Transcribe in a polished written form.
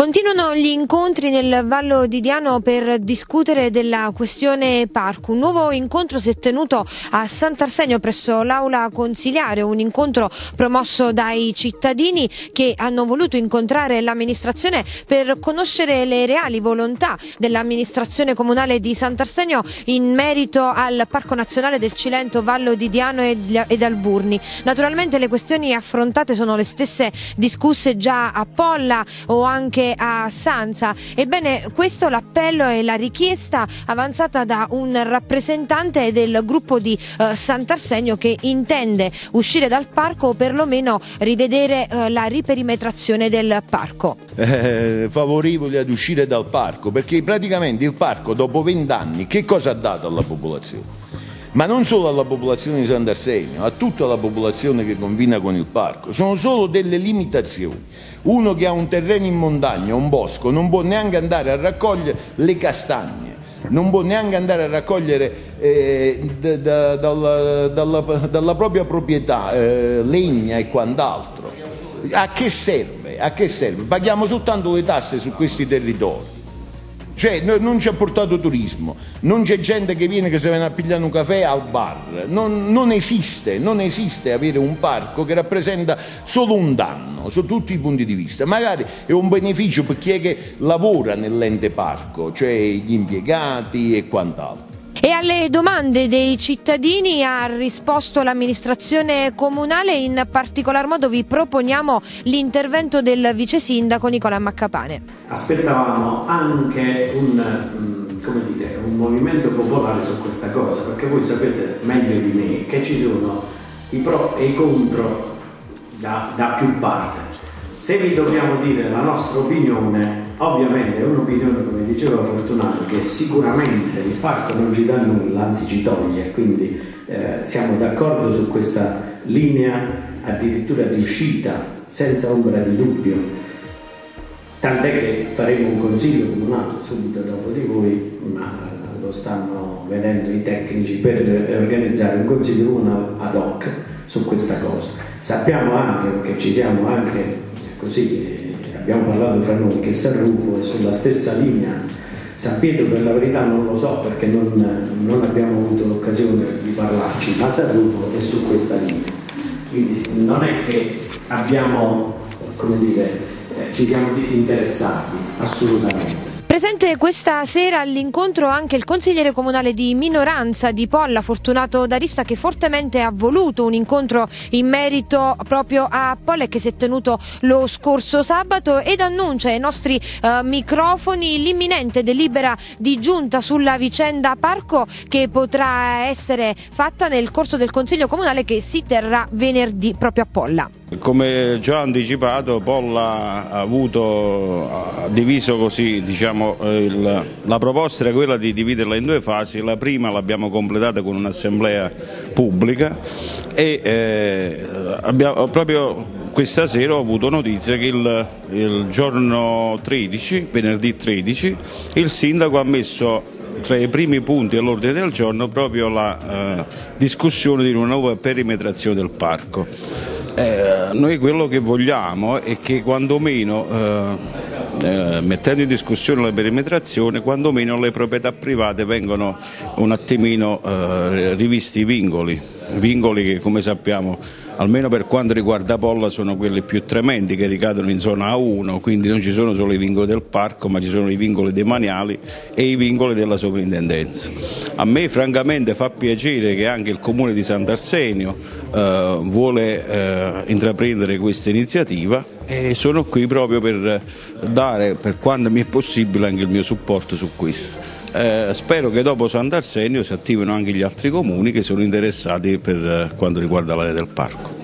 Continuano gli incontri nel Vallo di Diano per discutere della questione parco. Un nuovo incontro si è tenuto a Sant'Arsenio presso l'aula consiliare, un incontro promosso dai cittadini che hanno voluto incontrare l'amministrazione per conoscere le reali volontà dell'amministrazione comunale di Sant'Arsenio in merito al Parco Nazionale del Cilento, Vallo di Diano ed Alburni. Naturalmente le questioni affrontate sono le stesse discusse già a Polla o anche a Sanza. Ebbene, questo l'appello e la richiesta avanzata da un rappresentante del gruppo di Sant'Arsenio che intende uscire dal parco o perlomeno rivedere la riperimetrazione del parco. Favorevoli ad uscire dal parco, perché praticamente il parco dopo 20 anni che cosa ha dato alla popolazione? Ma non solo alla popolazione di Sant'Arsenio, a tutta la popolazione che confina con il parco. Sono solo delle limitazioni. Uno che ha un terreno in montagna, un bosco, non può neanche andare a raccogliere le castagne, non può neanche andare a raccogliere dalla propria proprietà legna e quant'altro. A che serve? A che serve? Paghiamo soltanto le tasse su questi territori. Cioè non ci ha portato turismo, non c'è gente che viene, che se viene a pigliare un caffè al bar, non esiste avere un parco che rappresenta solo un danno su tutti i punti di vista. Magari è un beneficio per chi è che lavora nell'ente parco, cioè gli impiegati e quant'altro. E alle domande dei cittadini ha risposto l'amministrazione comunale, in particolar modo vi proponiamo l'intervento del vice sindaco Nicola Maccapane. Aspettavamo anche un movimento popolare su questa cosa, perché voi sapete meglio di me che ci sono i pro e i contro da più parti. Se vi dobbiamo dire la nostra opinione, ovviamente è un'opinione, come diceva Fortunato, che sicuramente il parco non ci dà nulla, anzi ci toglie, quindi siamo d'accordo su questa linea addirittura di uscita, senza ombra di dubbio, tant'è che faremo un consiglio comunale subito dopo di voi, ma lo stanno vedendo i tecnici per organizzare un consiglio comunale ad hoc su questa cosa. Sappiamo anche, perché ci siamo anche così, abbiamo parlato fra noi, che San Rufo è sulla stessa linea. San Pietro per la verità non lo so, perché non abbiamo avuto l'occasione di parlarci, ma San Rufo è su questa linea, quindi non è che abbiamo, ci siamo disinteressati, assolutamente. Presente questa sera all'incontro anche il consigliere comunale di minoranza di Polla, Fortunato D'Arista, che fortemente ha voluto un incontro in merito proprio a Polla e che si è tenuto lo scorso sabato, ed annuncia ai nostri microfoni l'imminente delibera di giunta sulla vicenda parco che potrà essere fatta nel corso del consiglio comunale che si terrà venerdì proprio a Polla. Come già anticipato, Polla ha diviso così, la proposta era quella di dividerla in due fasi. La prima l'abbiamo completata con un'assemblea pubblica e proprio questa sera ho avuto notizia che il giorno 13, venerdì 13, il sindaco ha messo tra i primi punti all'ordine del giorno proprio la discussione di una nuova perimetrazione del parco. Noi quello che vogliamo è che quantomeno, mettendo in discussione la perimetrazione, quantomeno le proprietà private vengano un attimino rivisti i vincoli che, come sappiamo, almeno per quanto riguarda Polla, sono quelli più tremendi, che ricadono in zona A1, quindi non ci sono solo i vincoli del parco, ma ci sono i vincoli demaniali e i vincoli della sovrintendenza. A me francamente fa piacere che anche il comune di Sant'Arsenio vuole intraprendere questa iniziativa, e sono qui proprio per dare, per quanto mi è possibile, anche il mio supporto su questo. Spero che dopo Sant'Arsenio si attivino anche gli altri comuni che sono interessati per quanto riguarda l'area del parco.